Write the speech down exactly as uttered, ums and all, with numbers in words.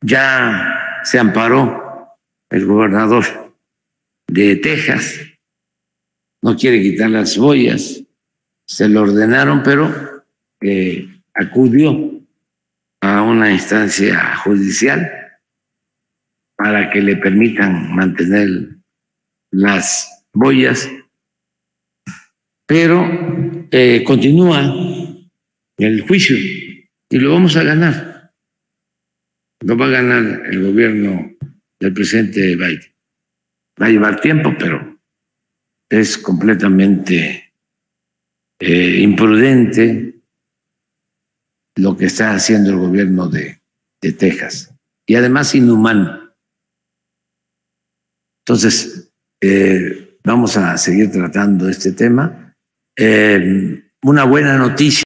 Ya se amparó el gobernador de Texas, no quiere quitar las boyas, se lo ordenaron, pero eh, acudió a una instancia judicial para que le permitan mantener las boyas, pero eh, continúa el juicio y lo vamos a ganar. Lo va a ganar el gobierno del presidente Biden. Va a llevar tiempo, pero es completamente eh, imprudente lo que está haciendo el gobierno de, de Texas y además inhumano. Entonces, eh, vamos a seguir tratando este tema. Eh, una buena noticia.